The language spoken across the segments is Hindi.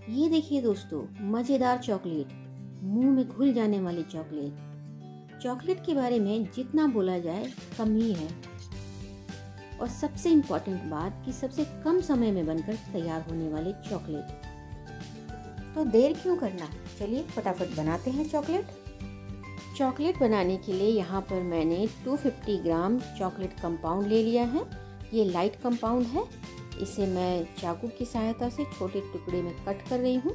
ये देखिए दोस्तों, मज़ेदार चॉकलेट, मुंह में घुल जाने वाली चॉकलेट। चॉकलेट के बारे में जितना बोला जाए कम ही है। और सबसे इम्पोर्टेंट बात कि सबसे कम समय में बनकर तैयार होने वाले चॉकलेट। तो देर क्यों करना, चलिए फटाफट बनाते हैं चॉकलेट। चॉकलेट बनाने के लिए यहाँ पर मैंने 250 ग्राम चॉकलेट कंपाउंड ले लिया है। ये लाइट कंपाउंड है। इसे मैं चाकू की सहायता से छोटे टुकड़े में कट कर रही हूँ।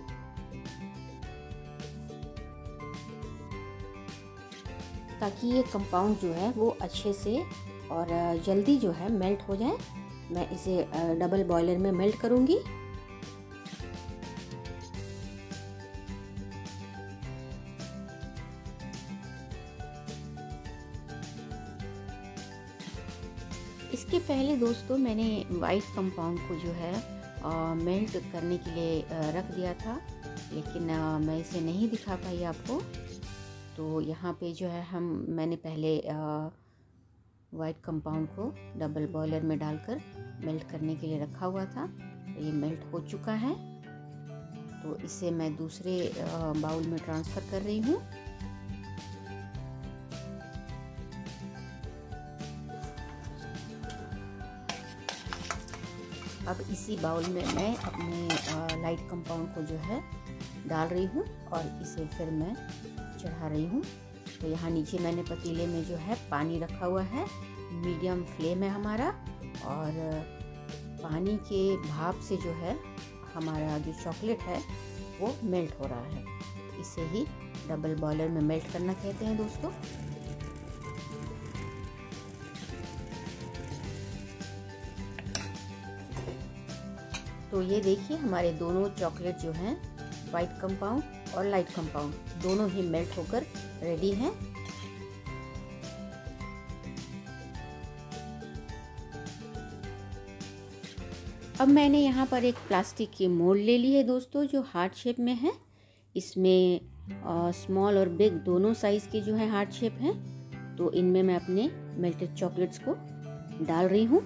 ताकि ये कंपाउंड जो है वो अच्छे से और जल्दी जो है मेल्ट हो जाए। मैं इसे डबल बॉयलर में मेल्ट करूँगी। इसके पहले दोस्तों मैंने वाइट कंपाउंड को जो है मेल्ट करने के लिए रख दिया था, लेकिन मैं इसे नहीं दिखा पाई आपको। तो यहाँ पे जो है मैंने पहले वाइट कंपाउंड को डबल बॉयलर में डालकर मेल्ट करने के लिए रखा हुआ था। तो ये मेल्ट हो चुका है, तो इसे मैं दूसरे बाउल में ट्रांसफ़र कर रही हूँ। अब इसी बाउल में मैं अपने लाइट कंपाउंड को जो है डाल रही हूँ और इसे फिर मैं चढ़ा रही हूँ। तो यहाँ नीचे मैंने पतीले में जो है पानी रखा हुआ है। मीडियम फ्लेम है हमारा, और पानी के भाप से जो है हमारा जो चॉकलेट है वो मेल्ट हो रहा है। इसे ही डबल बॉयलर में मेल्ट करना कहते हैं दोस्तों। तो ये देखिए, हमारे दोनों चॉकलेट जो हैं, वाइट कंपाउंड और लाइट कंपाउंड, दोनों ही मेल्ट होकर रेडी हैं। अब मैंने यहाँ पर एक प्लास्टिक की मोल्ड ले ली है दोस्तों, जो हार्ट शेप में है। इसमें स्मॉल और बिग दोनों साइज़ के जो है हार्ट शेप हैं। तो इनमें मैं अपने मेल्टेड चॉकलेट्स को डाल रही हूँ।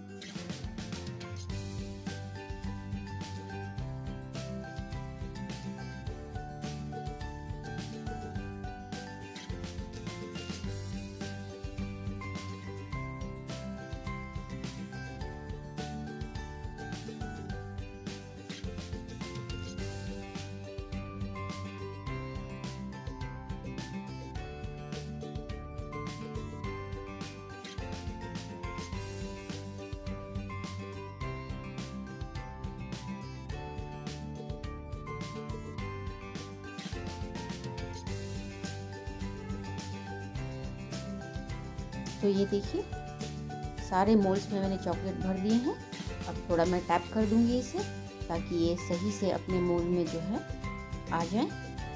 तो ये देखिए, सारे मोल्ड्स में मैंने चॉकलेट भर दिए हैं। अब थोड़ा मैं टैप कर दूंगी इसे, ताकि ये सही से अपने मोल्ड में जो है आ जाए।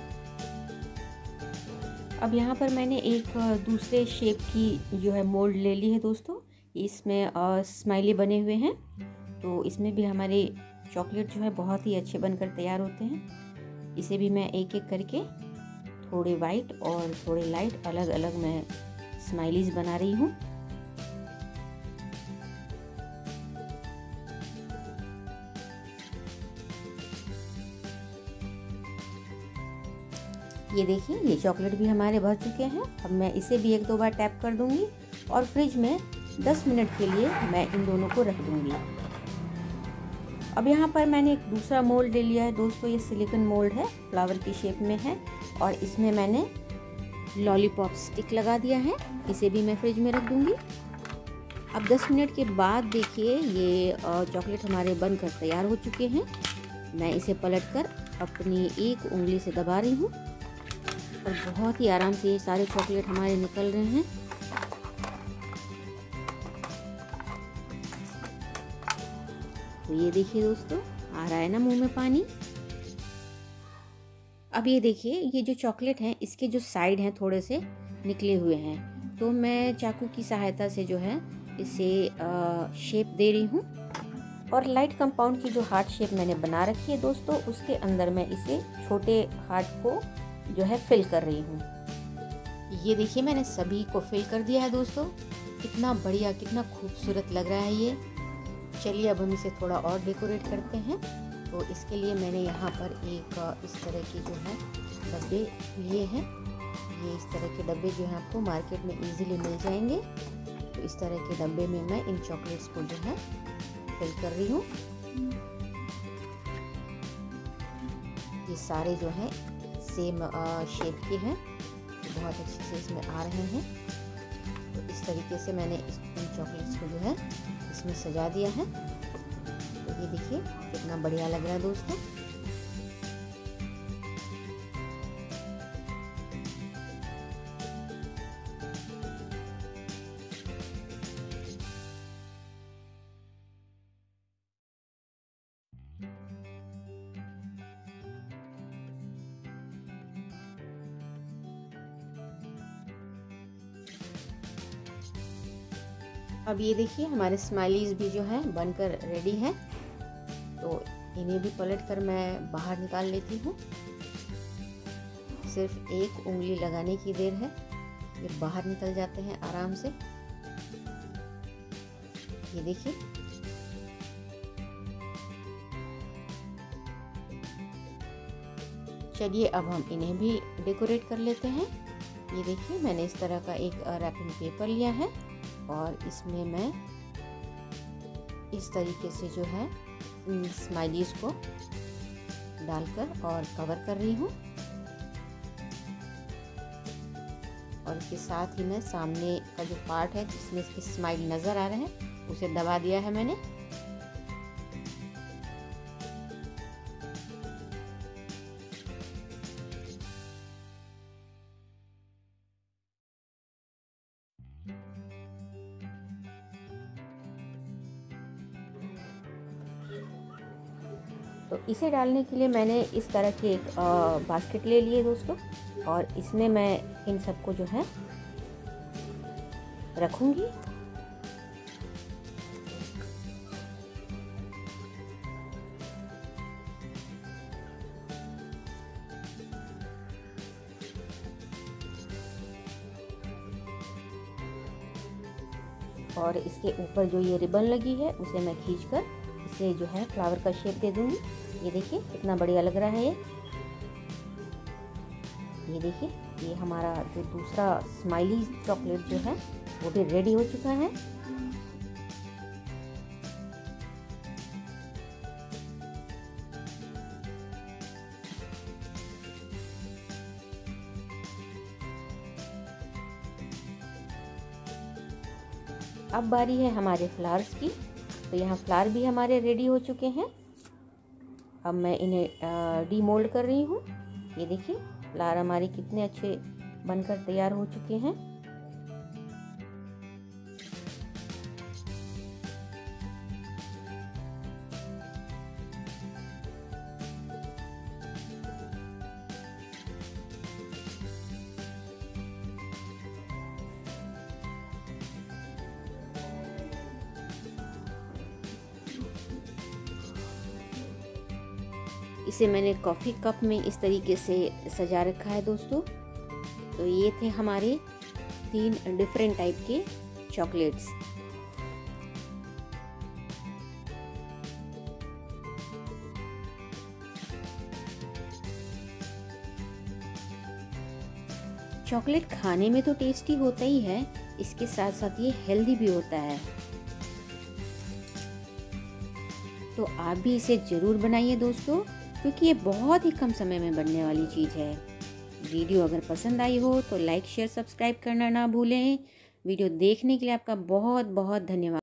अब यहाँ पर मैंने एक दूसरे शेप की जो है मोल्ड ले ली है दोस्तों। इसमें स्माइली बने हुए हैं। तो इसमें भी हमारे चॉकलेट जो है बहुत ही अच्छे बनकर तैयार होते हैं। इसे भी मैं एक एक करके थोड़े वाइट और थोड़े लाइट अलग अलग मैं स्माइलीज बना रही हूँ। ये देखिए, ये चॉकलेट भी हमारे भर चुके हैं। अब मैं इसे भी एक दो बार टैप कर दूंगी और फ्रिज में 10 मिनट के लिए मैं इन दोनों को रख दूंगी। अब यहाँ पर मैंने एक दूसरा मोल्ड ले लिया है दोस्तों। ये सिलिकॉन मोल्ड है, फ्लावर की शेप में है, और इसमें मैंने लॉलीपॉप स्टिक लगा दिया है। इसे भी मैं फ्रिज में रख दूंगी। अब 10 मिनट के बाद देखिए, ये चॉकलेट हमारे बनकर तैयार हो चुके हैं। मैं इसे पलटकर अपनी एक उंगली से दबा रही हूँ और बहुत ही आराम से ये सारे चॉकलेट हमारे निकल रहे हैं। तो ये देखिए दोस्तों, आ रहा है ना मुंह में पानी। अब ये देखिए, ये जो चॉकलेट हैं, इसके जो साइड हैं थोड़े से निकले हुए हैं। तो मैं चाकू की सहायता से जो है इसे शेप दे रही हूँ। और लाइट कंपाउंड की जो हार्ट शेप मैंने बना रखी है दोस्तों, उसके अंदर मैं इसे छोटे हार्ट को जो है फिल कर रही हूँ। ये देखिए, मैंने सभी को फिल कर दिया है दोस्तों। कितना बढ़िया, कितना खूबसूरत लग रहा है ये। चलिए अब हम इसे थोड़ा और डेकोरेट करते हैं। तो इसके लिए मैंने यहाँ पर एक इस तरह के जो है डब्बे लिए हैं। ये इस तरह के डब्बे जो है आपको मार्केट में इजीली मिल जाएंगे। तो इस तरह के डब्बे में मैं इन चॉकलेट्स को जो है फिल कर रही हूँ। ये सारे जो है सेम शेप के हैं, बहुत अच्छे से इसमें आ रहे हैं। तो इस तरीके से मैंने इन चॉकलेट्स को जो है इसमें सजा दिया है। तो ये देखिए कितना बढ़िया लग रहा है दोस्तों। अब ये देखिए हमारे स्माइलीज भी जो है बनकर रेडी हैं। तो इन्हें भी पलट कर मैं बाहर निकाल लेती हूँ। सिर्फ एक उंगली लगाने की देर है, ये बाहर निकल जाते हैं आराम से। ये देखिए चलिए अब हम इन्हें भी डेकोरेट कर लेते हैं। ये देखिए मैंने इस तरह का एक रैपिंग पेपर लिया है और इसमें मैं इस तरीके से जो है स्माइलीज को डालकर और कवर कर रही हूँ। और इसके साथ ही मैं सामने का जो पार्ट है जिसमें इसके स्माइल नज़र आ रहे हैं उसे दबा दिया है मैंने। तो इसे डालने के लिए मैंने इस तरह के एक बास्केट ले लिए दोस्तों, और इसमें मैं इन सबको जो है रखूंगी। और इसके ऊपर जो ये रिबन लगी है उसे मैं खींचकर इसे जो है फ्लावर का शेप दे दूंगी। ये देखिए कितना बढ़िया लग रहा है ये देखिए ये हमारा जो दूसरा स्माइली चॉकलेट जो है वो भी रेडी हो चुका है। अब बारी है हमारे फ्लावर्स की। तो यहाँ फ्लावर भी हमारे रेडी हो चुके हैं। अब मैं इन्हें डीमोल्ड कर रही हूँ। ये देखिए फ्लावर हमारे कितने अच्छे बनकर तैयार हो चुके हैं। इसे मैंने कॉफ़ी कप में इस तरीके से सजा रखा है दोस्तों। तो ये थे हमारे 3 डिफरेंट टाइप के चॉकलेट्स। चॉकलेट खाने में तो टेस्टी होता ही है, इसके साथ साथ ये हेल्दी भी होता है। तो आप भी इसे ज़रूर बनाइए दोस्तों, क्योंकि ये बहुत ही कम समय में बनने वाली चीज़ है। वीडियो अगर पसंद आई हो तो लाइक शेयर सब्सक्राइब करना ना भूलें। वीडियो देखने के लिए आपका बहुत बहुत धन्यवाद।